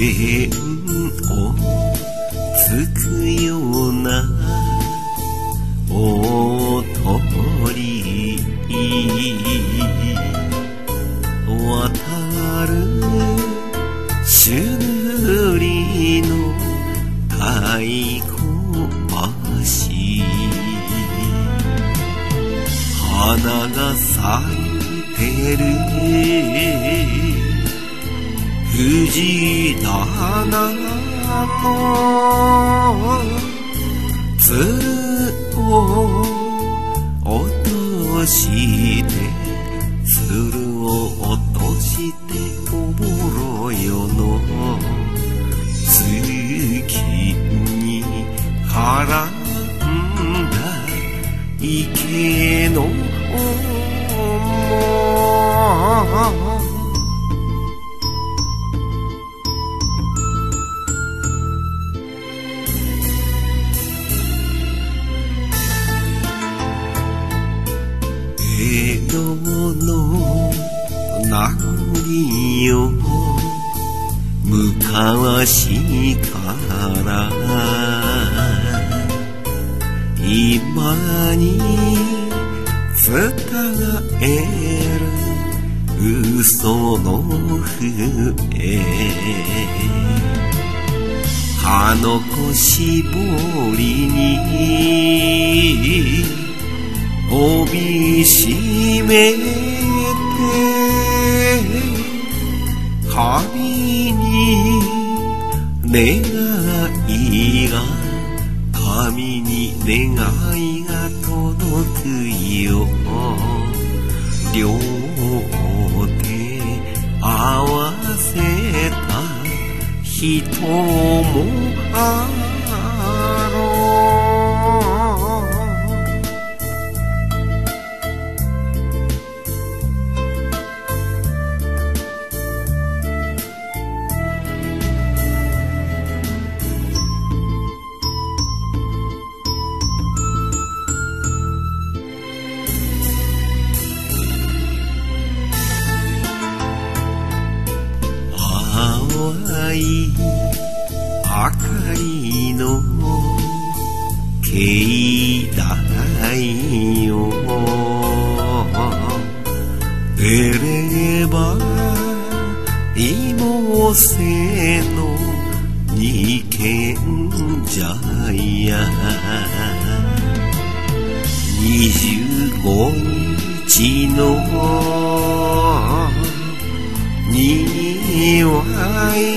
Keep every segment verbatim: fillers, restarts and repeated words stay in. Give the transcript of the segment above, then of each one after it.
縁をつくような大鳥渡る朱塗りの太鼓橋花が咲いてる藤棚のつるを落としてつるを落としておぼろよの月に絡んだ池の江戸の名残よ昔から今に伝える嘘の笛葉の子絞りに帯締めて神に願いが神に願いが届くよ両手合わせた人もあろう淡い明かりの境内よ出れば妹背の二軒茶屋二十五日のにわい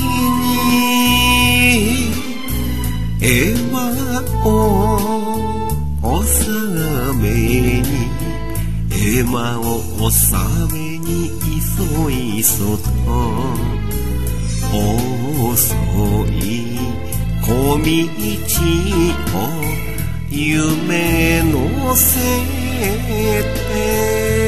に絵馬を納めに絵馬を納めにいそいそと遅い小道を夢のせて